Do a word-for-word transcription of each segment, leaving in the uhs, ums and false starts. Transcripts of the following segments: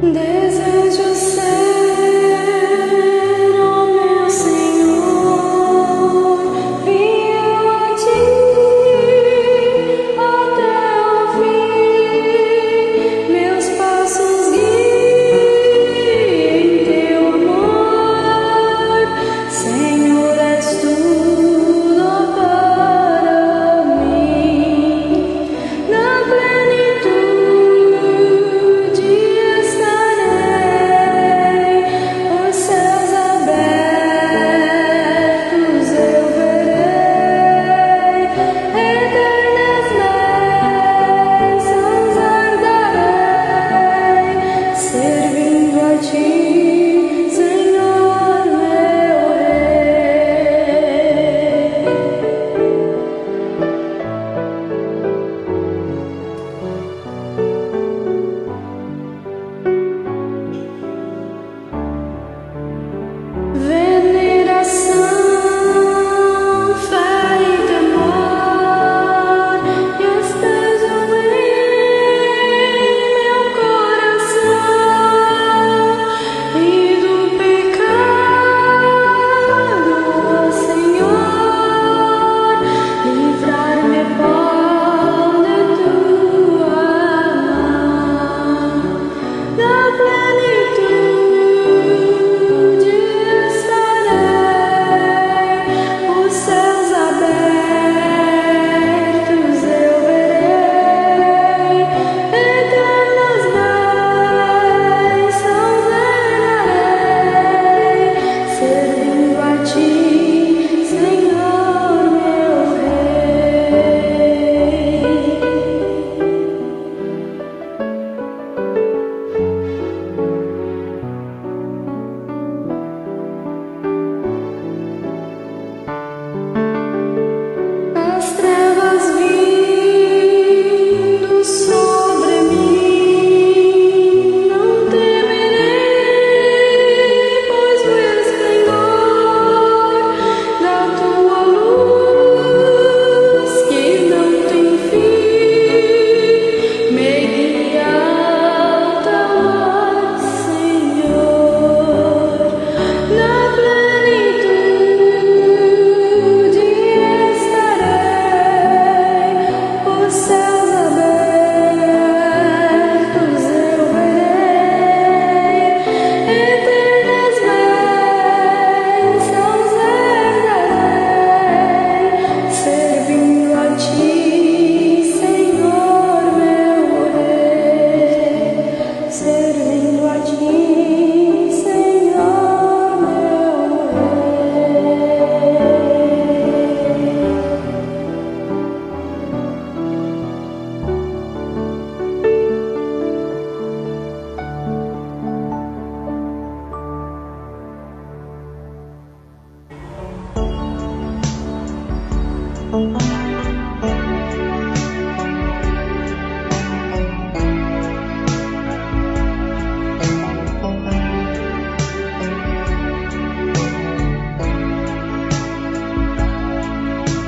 Desejo ser, ó meu Senhor, fiel a Ti até o fim. Meus passos guiem em Teu amor, Senhor, és tudo para mim. Na plenitude estarei, os céus abertos eu verei, eternas bênçãos herdarei, servindo a Ti, Senhor meu veneração, fé e temor estejam em meu coração, e do pecado, ó Senhor, livrar-me pode Tua mão. Na plenitude estarei, os céus abertos eu verei, eternas bênçãos herdarei, servindo a Ti, Senhor meu Rei. As trevas vindo sobre mim, não temerei, pois o esplendor da Tua luz, que não tem fim, me guia alta, Senhor. Na plenitude estarei, os céus abertos eu verei, eternas bênçãos herdarei, servindo a Ti, Senhor meu Rei, servindo a Ti, Senhor meu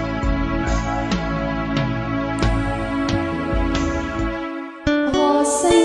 Ó Senhor,